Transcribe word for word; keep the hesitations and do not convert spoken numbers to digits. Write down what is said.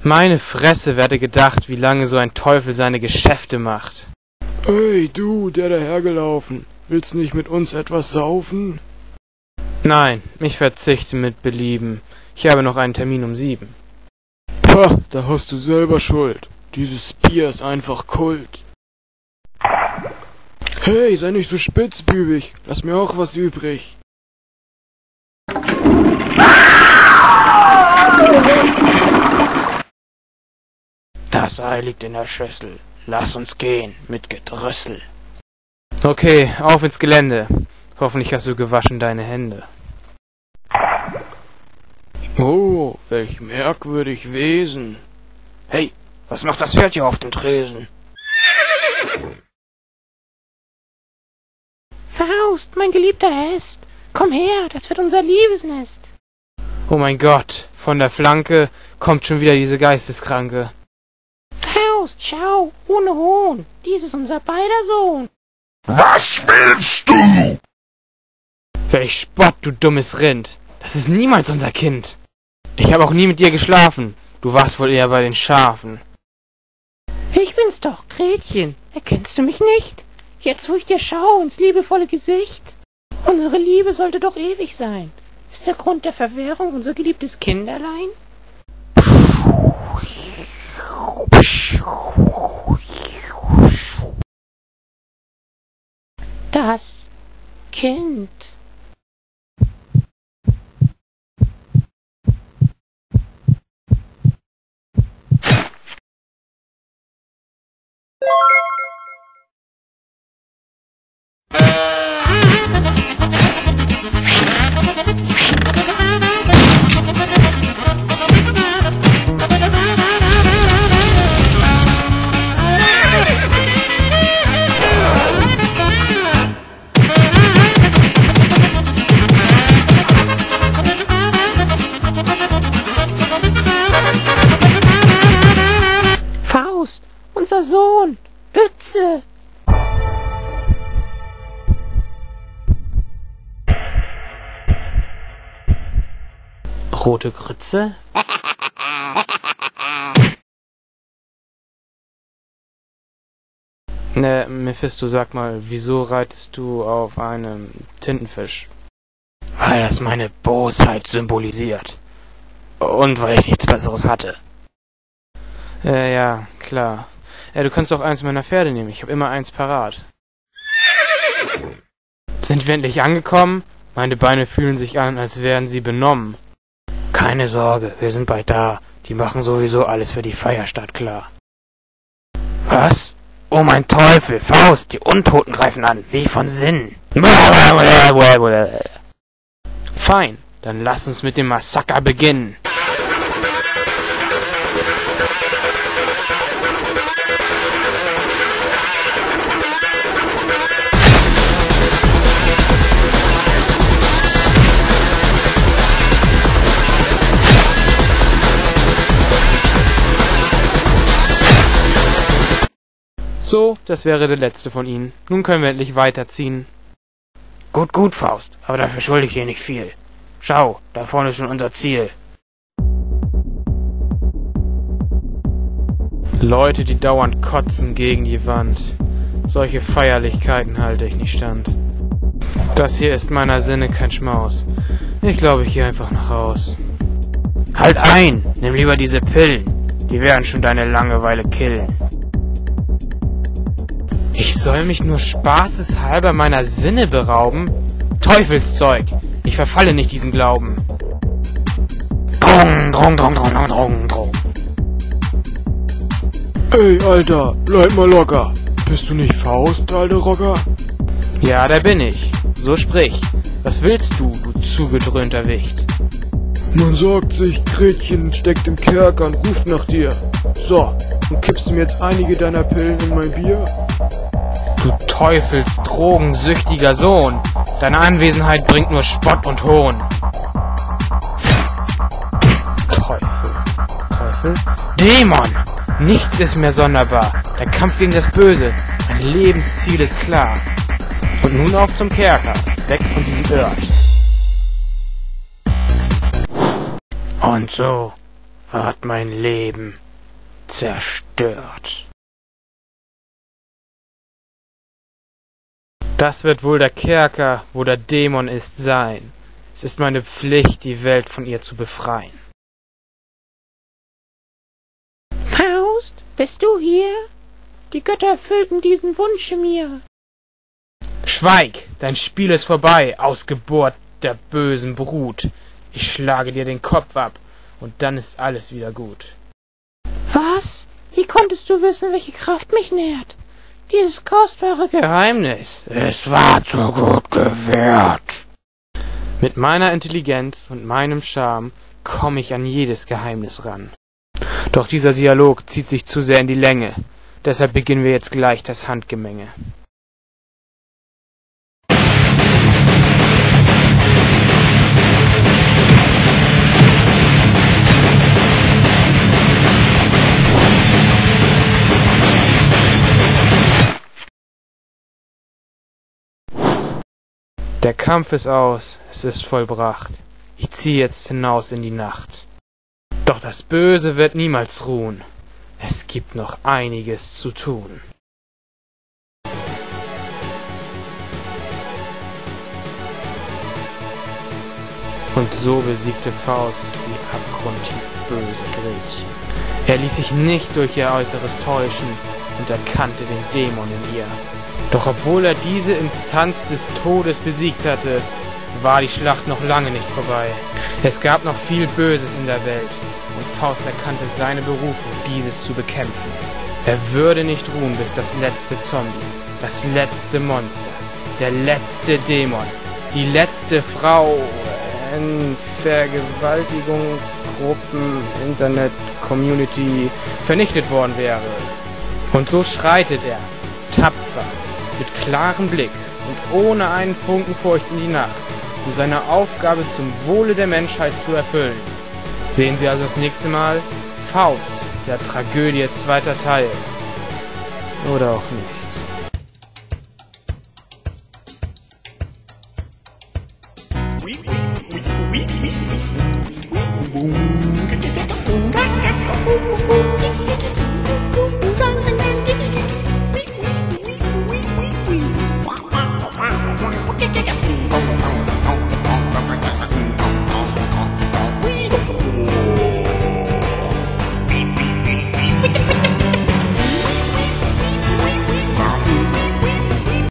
Meine Fresse, wer hätte gedacht, wie lange so ein Teufel seine Geschäfte macht. Hey, du, der dahergelaufen. Willst nicht mit uns etwas saufen? Nein, ich verzichte mit Belieben. Ich habe noch einen Termin um sieben. Pah, da hast du selber Schuld. Dieses Bier ist einfach Kult. Hey, sei nicht so spitzbübig. Lass mir auch was übrig. Das Ei liegt in der Schüssel. Lass uns gehen, mit Gedrüssel. Okay, auf ins Gelände. Hoffentlich hast du gewaschen deine Hände. Oh, welch merkwürdig Wesen. Hey, was macht das Pferd hier auf dem Tresen? Faust, mein geliebter Hest, komm her, das wird unser Liebesnest. Oh mein Gott, von der Flanke kommt schon wieder diese Geisteskranke. Faust, schau, ohne Hohn, dies ist unser beider Sohn. Was willst du? Welch Spott, du dummes Rind. Das ist niemals unser Kind. Ich habe auch nie mit dir geschlafen. Du warst wohl eher bei den Schafen. Ich bin's doch, Gretchen. Erkennst du mich nicht? Jetzt, wo ich dir schaue ins liebevolle Gesicht. Unsere Liebe sollte doch ewig sein. Ist der Grund der Verwährung unser geliebtes Kinderlein? Das Kind. Faust, unser Sohn, Lütze! Rote Grütze? Ne, Mephisto, sag mal, wieso reitest du auf einem Tintenfisch? Weil das meine Bosheit symbolisiert. Und weil ich nichts Besseres hatte. Äh, ja, klar. Äh, du kannst auch eins meiner Pferde nehmen, ich habe immer eins parat. Sind wir endlich angekommen? Meine Beine fühlen sich an, als wären sie benommen. Keine Sorge, wir sind bald da. Die machen sowieso alles für die Feierstadt klar. Was? Oh mein Teufel, Faust, die Untoten greifen an, wie von Sinnen. Fein, dann lass uns mit dem Massaker beginnen. So, das wäre der letzte von ihnen. Nun können wir endlich weiterziehen. Gut, gut, Faust, aber dafür schulde ich dir nicht viel. Schau, da vorne ist schon unser Ziel. Leute, die dauernd kotzen gegen die Wand. Solche Feierlichkeiten halte ich nicht stand. Das hier ist meiner Sinne kein Schmaus. Ich glaube, ich gehe einfach nach Haus. Halt ein! Nimm lieber diese Pillen. Die werden schon deine Langeweile killen. Ich soll mich nur spaßeshalber meiner Sinne berauben? Teufelszeug! Ich verfalle nicht diesem Glauben. Drong, drong, drong, drong, drong, drong, drong. Ey, Alter, bleib mal locker. Bist du nicht Faust, alter Rocker? Ja, da bin ich. So sprich. Was willst du, du zugedröhnter Wicht? Man sorgt sich, Gretchen steckt im Kerker und ruft nach dir. So, und kippst du mir jetzt einige deiner Pillen in mein Bier? Du Teufels drogensüchtiger Sohn! Deine Anwesenheit bringt nur Spott und Hohn. Teufel. Teufel? Dämon! Nichts ist mehr sonderbar. Der Kampf gegen das Böse. Mein Lebensziel ist klar. Und nun auf zum Kerker. Weg von diesem Ort. Und so hat mein Leben zerstört. Das wird wohl der Kerker, wo der Dämon ist, sein. Es ist meine Pflicht, die Welt von ihr zu befreien. Faust, bist du hier? Die Götter erfüllten diesen Wunsch in mir. Schweig! Dein Spiel ist vorbei, Ausgeburt der bösen Brut. Ich schlage dir den Kopf ab, und dann ist alles wieder gut. Was? Wie konntest du wissen, welche Kraft mich nährt? Dieses kostbare Geheimnis. Es war zu gut gewährt. Mit meiner Intelligenz und meinem Charme komme ich an jedes Geheimnis ran. Doch dieser Dialog zieht sich zu sehr in die Länge. Deshalb beginnen wir jetzt gleich das Handgemenge. Der Kampf ist aus, es ist vollbracht. Ich ziehe jetzt hinaus in die Nacht. Doch das Böse wird niemals ruhen. Es gibt noch einiges zu tun. Und so besiegte Faust die abgrundtief böse Gretchen. Er ließ sich nicht durch ihr Äußeres täuschen und erkannte den Dämon in ihr. Doch obwohl er diese Instanz des Todes besiegt hatte, war die Schlacht noch lange nicht vorbei. Es gab noch viel Böses in der Welt, und Faust erkannte seine Berufung, dieses zu bekämpfen. Er würde nicht ruhen, bis das letzte Zombie, das letzte Monster, der letzte Dämon, die letzte Frau in Vergewaltigungsgruppen, Internet, Community vernichtet worden wäre. Und so schreitet er, tapfer, mit klarem Blick und ohne einen Funken Furcht in die Nacht, um seine Aufgabe zum Wohle der Menschheit zu erfüllen. Sehen Sie also das nächste Mal Faust, der Tragödie zweiter Teil. Oder auch nicht.